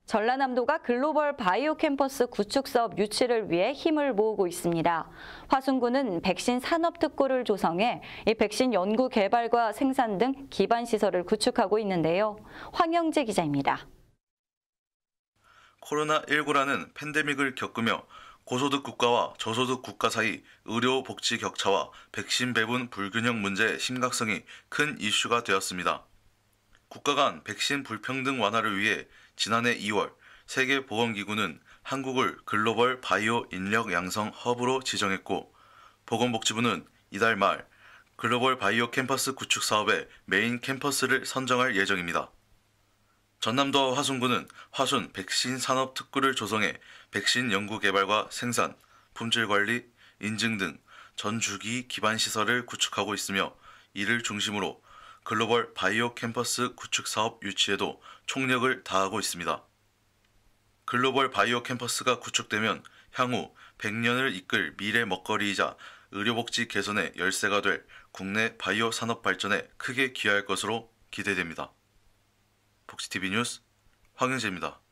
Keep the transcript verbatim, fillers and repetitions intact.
전라남도가 글로벌 바이오 캠퍼스 구축 사업 유치를 위해 힘을 모으고 있습니다. 화순군은 백신 산업 특구를 조성해 이 백신 연구 개발과 생산 등 기반 시설을 구축하고 있는데요. 황영재 기자입니다. 코로나십구라는 팬데믹을 겪으며 고소득 국가와 저소득 국가 사이 의료 복지 격차와 백신 배분 불균형 문제의 심각성이 큰 이슈가 되었습니다. 국가 간 백신 불평등 완화를 위해 지난해 이월 세계보건기구는 한국을 글로벌 바이오 인력 양성 허브로 지정했고, 보건복지부는 이달 말 글로벌 바이오 캠퍼스 구축 사업의 메인 캠퍼스를 선정할 예정입니다. 전남도와 화순군은 화순 백신 산업 특구를 조성해 백신 연구 개발과 생산, 품질 관리, 인증 등 전 주기 기반 시설을 구축하고 있으며, 이를 중심으로 글로벌 바이오 캠퍼스 구축 사업 유치에도 총력을 다하고 있습니다. 글로벌 바이오 캠퍼스가 구축되면 향후 백 년을 이끌 미래 먹거리이자 의료복지 개선의 열쇠가 될 국내 바이오 산업 발전에 크게 기여할 것으로 기대됩니다. 복지티비 뉴스 황영재입니다.